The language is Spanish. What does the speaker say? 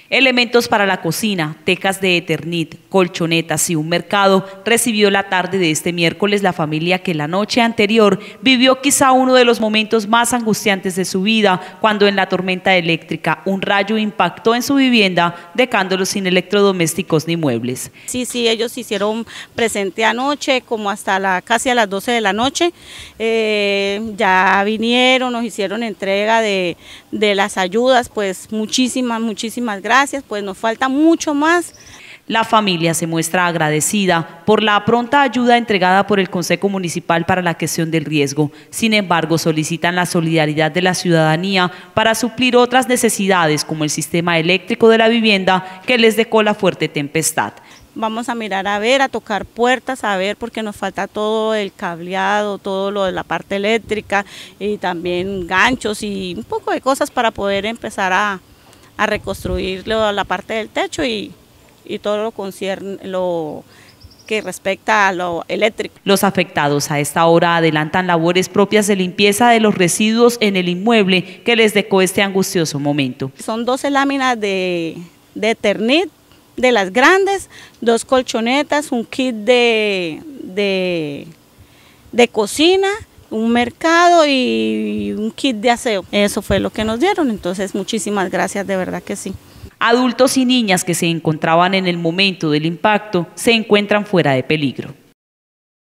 Elementos para la cocina, tecas de Eternit, colchonetas y un mercado recibió la tarde de este miércoles la familia que la noche anterior vivió quizá uno de los momentos más angustiantes de su vida, cuando en la tormenta eléctrica un rayo impactó en su vivienda, dejándolos sin electrodomésticos ni muebles. Sí, ellos se hicieron presente anoche, como hasta casi a las 12 de la noche. Ya vinieron, nos hicieron entrega de las ayudas, pues muchísimas gracias. Pues nos falta mucho más. La familia se muestra agradecida por la pronta ayuda entregada por el Consejo Municipal para la gestión del riesgo. Sin embargo, solicitan la solidaridad de la ciudadanía para suplir otras necesidades, como el sistema eléctrico de la vivienda que les dejó la fuerte tempestad. Vamos a mirar a ver, a tocar puertas, a ver, porque nos falta todo el cableado, todo lo de la parte eléctrica y también ganchos y un poco de cosas para poder empezar a reconstruir la parte del techo y todo lo que respecta a lo eléctrico. Los afectados a esta hora adelantan labores propias de limpieza de los residuos en el inmueble que les dejó este angustioso momento. Son 12 láminas de Eternit, de las grandes, 2 colchonetas, un kit de cocina, un mercado y un kit de aseo. Eso fue lo que nos dieron, entonces muchísimas gracias, de verdad que sí. Adultos y niñas que se encontraban en el momento del impacto se encuentran fuera de peligro.